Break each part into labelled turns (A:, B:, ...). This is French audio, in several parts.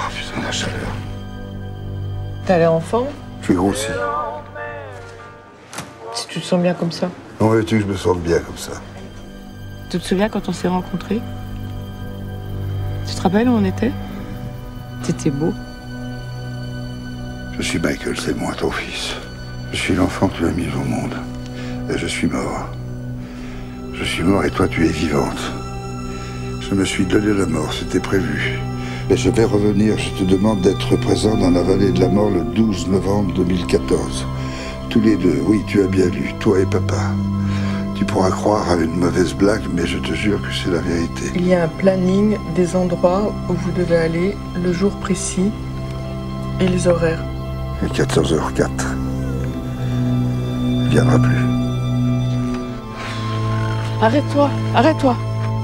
A: Oh putain, la chaleur.
B: T'as l'air en forme?
A: Je suis grossi.
B: Si tu te sens bien comme ça.
A: Comment veux-tu que je me sente bien comme ça?
B: Tu te souviens quand on s'est rencontrés? Tu te rappelles où on était? T'étais beau.
A: Je suis Michael, c'est moi, ton fils. Je suis l'enfant que tu as mis au monde. Et je suis mort. Je suis mort et toi, tu es vivante. Je me suis donné la mort, c'était prévu. Et je vais revenir, je te demande d'être présent dans la vallée de la mort le 12 novembre 2014. Tous les deux, oui, tu as bien lu, toi et papa. Tu pourras croire à une mauvaise blague, mais je te jure que c'est la vérité.
B: Il y a un planning des endroits où vous devez aller, le jour précis et les horaires.
A: Et 14h04. Il viendra plus.
B: Arrête-toi, arrête-toi.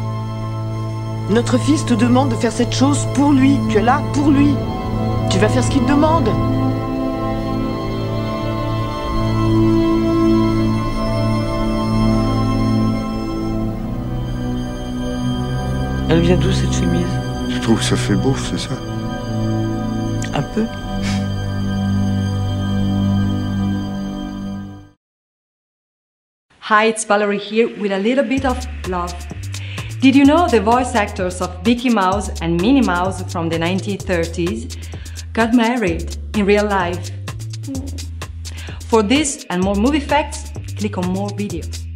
B: Notre fils te demande de faire cette chose pour lui. Tu es là pour lui. Tu vas faire ce qu'il te demande. Elle vient d'où cette chemise?
A: Tu trouves que ça fait beau, c'est ça?
B: Un peu.
C: Hi, it's Valerie here with a little bit of love. Did you know the voice actors of Mickey Mouse and Minnie Mouse from the 1930s got married in real life? For this and more movie facts, click on more videos.